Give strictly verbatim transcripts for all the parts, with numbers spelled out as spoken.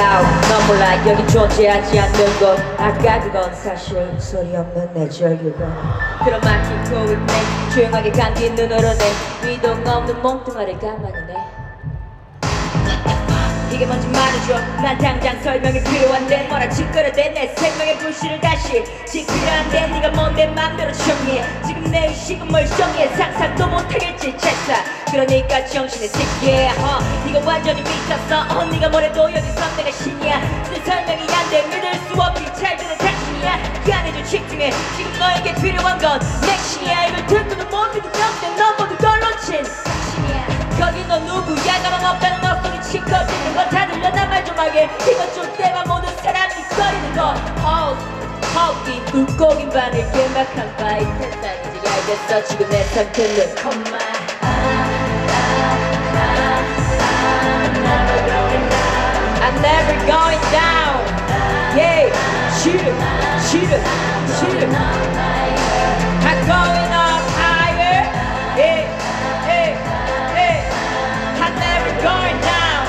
out. 넌 몰라 여기 존재하지 않는 것. 아까 그건 사실 소리 없는 내 절규가. 그런 말 듣고 있네. 조용하게 감긴 눈으로 내 위동 없는 몽뚱아리 가만히 내. 이게 뭔지 말해줘. 난 당장 설명이 필요한데 뭐라 짓거려대 내 생명의 불씨를 다시 지키려한데 네가 뭔데 맘대로 정리해. 지금 내 의식은 멀쩡해. 상상도 못하겠지 책사. 그러니까 정신의 새끼야. 어, 네가 완전히 미쳤어. 어, 네가 뭐래도 여기서 내가 신이야. 내 설명이 안돼 믿을 수 없지. 잘 되는 당신이야. 그 안에 좀 집중해. 지금 너에게 필요한 건 맥신이야. 이걸 듣고도 못 믿기 때문에 넌 모두 걸러친 당신이야. 거기 너 누구야. 가망 없다는 헛소리 치커지는 거 다 들려. 나 말 좀 하게. 이건 좀 때만 모든 사람이 거리는 거. 어, 허기 물고기 바늘 길막한 파이터 땅이지. 알겠어 지금 내 상태는 컴마. I'm never going down. Yeah, shoot, shoot, shoot. I'm going up higher. Yeah, yeah, yeah. I'm never going down.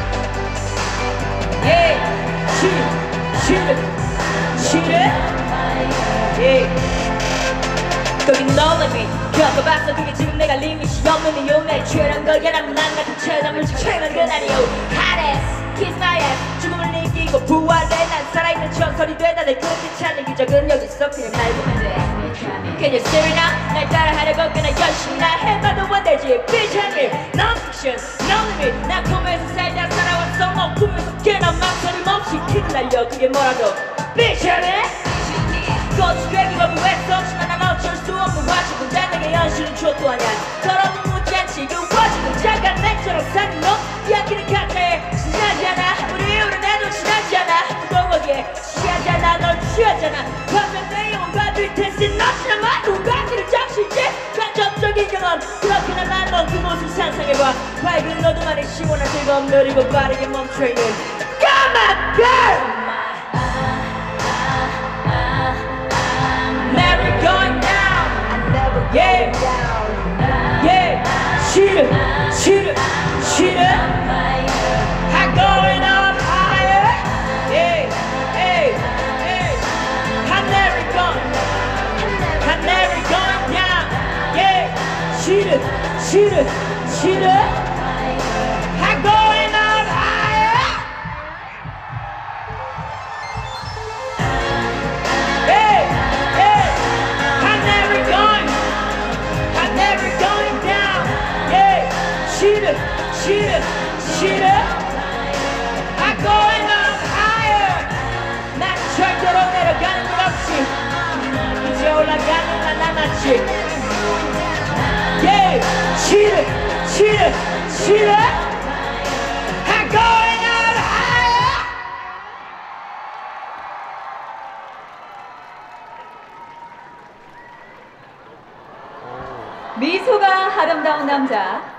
Yeah, shoot, shoot, shoot. Yeah. 거긴 너라미 겪어봤어. 그게 지금 내가 리밋이 없는 이유. 내 최란 거야. 난 같은 체념을 채우는 건 아니오. Hottest kiss my ass. 죽음을 이기고 부활해. 난 살아있는 전설이 되다. 내 끝이 찾는 기적은 여기서 그냥 날 보면 돼. Can you see me now? 날 따라하려고 꽤나 열심히 나 해봐도 안 되지. 비장미 Non-fiction No limit. 난 꿈에서 살다 살아왔어. 뭐 꿈에서 깨나 망설임 없이 길을 날려. 그게 뭐라고 비장미 꽃이 되기 거부했어. 지만 난 어쩔 수 없는 화질은 단단하게 현실은 족도 아냐. 더러운 묻지 않지 그 화질은 잠깐 내처럼 사는 너. 이야기는 같아 지나지 않아. 우리 이후로 나도 지나지 않아. 무거워게 취하지 않아. 널 취하잖아. 화면 내 영혼과 빌텐스 너지나 마. 누가 길을 적시지 간접적인 경험. 그렇게나 난 넌 그곳을 상상해봐. 밝은 어둠 안에 시원한 즐거움 느리고 빠르게 멈춰있는 Come on girl. Never going down. I'm never going yeah. down. Yeah, shoot it, shoot it, shoot it. I'm going up higher. Yeah, hey, hey. I'm never going. I'm never going down. Yeah, shoot it, shoot it, shoot it. I'm going up higher. Hey. Shoot it, shoot it, shoot it. I'm going up higher. 난 절대로 내려가는 것 없이 이제 올라가는 난 남았지. Yeah, shoot it, shoot it, shoot it. I'm going up higher. 미소가 아름다운 남자